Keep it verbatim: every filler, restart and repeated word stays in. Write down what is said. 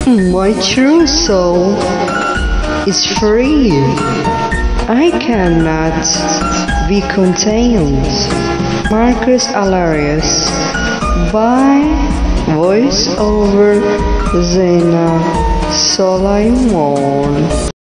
My true soul is free. I cannot be contained. Marcus Aurelius by voice over Zena Solaimon.